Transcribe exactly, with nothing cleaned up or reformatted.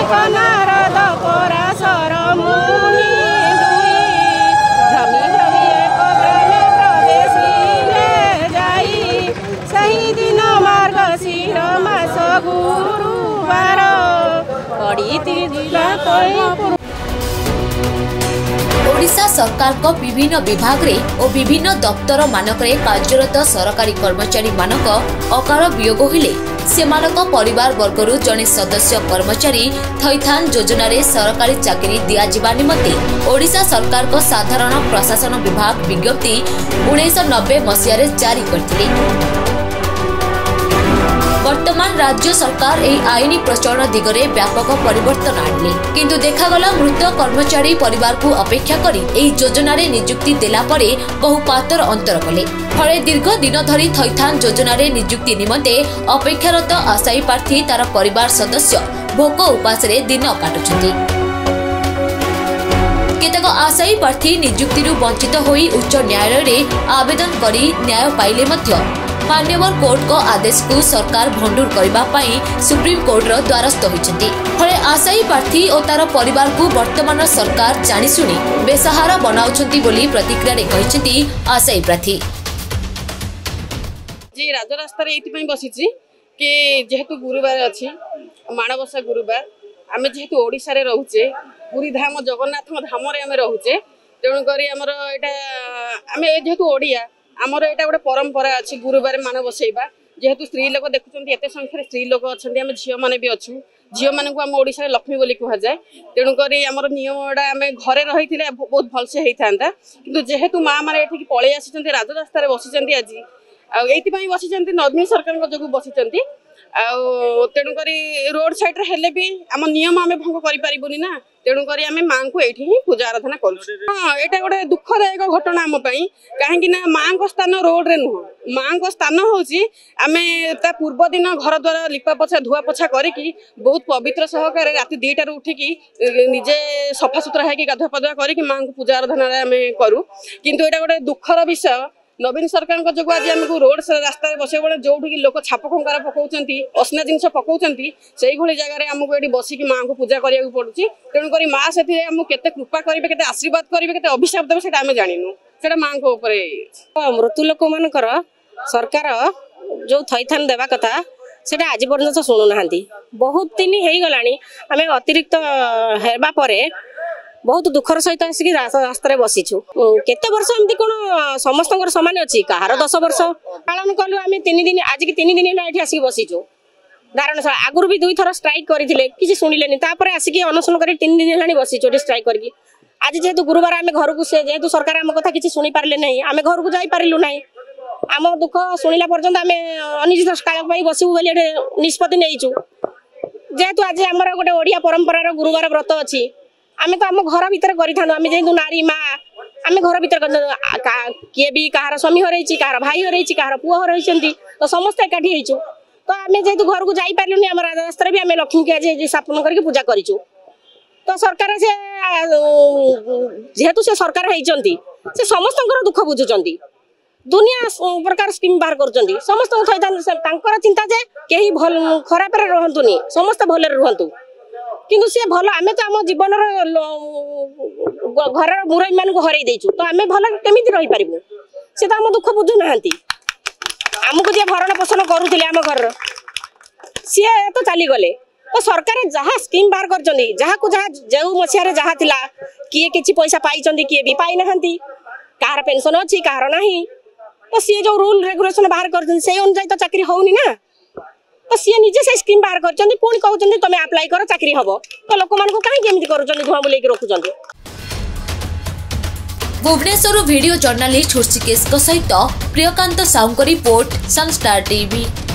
नारद पराशर मुनि भ्रमी भ्रमी एक ग्रामे प्रवेशिले जाई सही दिन मार्गशीर मास गुरुवार पड़ीला ओडिशा सरकार को विभिन्न विभाग रे और विभिन्न दफ्तर मानक रे कार्यरत सरकारी कर्मचारी मानक अकाल वियोग होले सेमानक परिवार वर्गरु जने सदस्य कर्मचारी थैथान योजना रे सरकारी चाकरी दिया जिबा निमते ओडिशा सरकार को साधारण प्रशासन विभाग विज्ञप्ति उन्नीस नब्बे मसीह रे जारी करथिले। वर्तमान राज्य सरकार एही आईनी प्रचलन दिगरे व्यापक परिवर्तन आनिले किंतु देखागला मृत कर्मचारी परिवार को अपेक्षा करी एही योजना रे नियुक्ति देला परे बहु पातर अंतर कले फले दीर्घ दिन धरी थैथान योजना रे नियुक्ति निमते अपेक्षारत आशायी प्रार्थी तार परिवार सदस्य भोक उपास रे दिन काटुछथि। केतक आशायी प्रार्थी नियुक्ति वंचित होई उच्च न्यायालय रे आवेदन करी न्याय पाइले मध्य मान्यवर कोर्ट को आदेश को सरकार भंडूर करबा पाई सुप्रीम कोर्ट रो द्वारस्थ होइछथि फले आशायी प्रार्थी और तार परिवार को वर्तमान सरकार जानि सुनी बेसहारा बनाउछथि बोली प्रतिक्रिया रे कहिछथि आशायी प्रार्थी जी राजरास्ता रे एति पई बसिछि कि जेहेतु गुरुवार अछि माणबसा गुरुवार आमे जेहेतु ओडिसा रे रहउचे पुरी धाम जगन्नाथ धाम रे आमे रहउचे तेणु करी हमर एटा आमे जेहेतु ओडिया आमर एटा गोटे परंपरा अच्छी गुरुवार मान बसैबा जेहेतु स्त्री लोक देखुं एत संख्यार स्त्री लोक अच्छा आम झील मैंने भी अच्छू झील मानक आम ओडिशा लक्ष्मी बोली कहुए तेणुक आम नियम गुड़ा आम घरे रही बहुत भलसे होता कि जेहेतु माँ मैंने ये पलि आसी राजरास्तार बसी आज आईपाई बसी नवीन सरकार जो बसी तेणुक रोड साइड हेले भी आम नियम आम भंग करें ना तेणुक आम माँ को ये पूजा आराधना कर हाँ यहाँ गोटे दुखदायक घटना आम कहीं माँ को स्थान रोड रे नुह माँ को स्थान हूँ आम पूर्व दिन घर द्वार लिपा पोछा धुआ पोछा करके बहुत पवित्र सहकार राति दुईटार उठिकी निजे सफा सुतरा है गाधुआ पाधुआ करके माँ को पूजा आराधना आम करूँ किंतु यहाँ गोटे दुखर विषय नवीन सरकार जो आज आमको रोड रास्ता बस जो लोक छाप खंकार पकाउं असना जिनस पकाउं से जगह आमको ये बसिक माँ को पूजा करा पड़ी तेणुक माँ से केते कृपा करेंगे केते आशीर्वाद करेंगे केते अभिशाप देवे आम जानू से माँ को मृत्यु लोक मान सरकार जो थैथान देवा कथा से आज पर्यटन शुणुना बहुत दिन हो गला आम अतिरिक्त हेबा परे बहुत दुखर सहित आसिक रास्ता बसीचु केते वर्ष एमती कौन समस्त सामान अच्छी कहार दस वर्ष पालन कलु आम तीन दिन आज की तीन दिन ये आसिक बसीचु धारणशाला आगुरी भी दुई थर स्ट्राइक करते किसी शुणिले आसिक अनशन कर तीन दिन है बसीचु स्ट्राइक करके आज जेहेतु गुरुवार आम घर को से जेहेतु सरकार आम कथा किसी शुणी पारे ना आम घर को जापारू ना आम दुख शुणिला पर्यटन आम अनिश्चित काल बसबू बोली निष्पत्ति नहीं जेहेतु आज आम गोटे ओडिया परंपरार गुरुवार व्रत अच्छी आम तो आम घर भीतर करें जेहेतु नारी माँ आम घर भीतर किए भी कहार स्वामी हर कहार भाई हर कहार पुओ हर तो समस्त एकाठी होइचु तो आम जेहेतु घर को जापारूनी आम राजरास्ता भी आम लक्ष्मी की आज स्थापन करके पूजा करूँ तो सरकार से जेहेतु से सरकार होती से समस्त दुख बुझुंट दुनिया प्रकार स्कीम बाहर कर समस्त चिंता जे कहीं भल खराब रुहतुनि समस्त भले रुहतु किंतु सी भल आम तो आम जीवन घर मुरई मान हर देचु तो आम भल केमी रही पारू सी तो आम दुख बुझुना आमको जी भरण पोषण करुले आम घर सी तो चलीगले तो सरकार जहाँ स्कीम बाहर कर जहाँ को जहाँ जो मसीह जहाँ थिला किए किसी पैसा पाई किए भी पाई ना कहार पेंशन अच्छी कहार ना तो सी जो रूल रेगुलेशन बाहर कर अनुसार तो चाकरी होनी ना तो सी निजे से स्कीम बाहर कर पुणी कहते तुम अप्लाई कर चाकरी हम तो लोक मान कहीं कर धुआं बुलेक रखुंट। भुवनेश्वर वीडियो जर्नालिस्ट हृषिकेश सहित Priyakant Sahu report Sunstar TV.